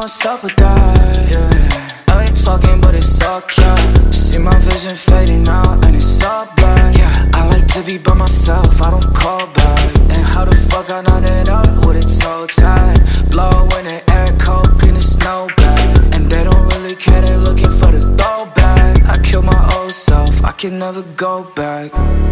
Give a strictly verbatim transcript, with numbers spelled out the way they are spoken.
what's up with that, yeah. I ain't talking, but it's all cap. See my vision fading out, and it's all black, yeah. I like to be by myself, I don't call back. And how the fuck I not it up with a toe tag? Blow in the air, coke in the snow bag. And they don't really care, they looking for the throwback. I killed my old self, I can never go back.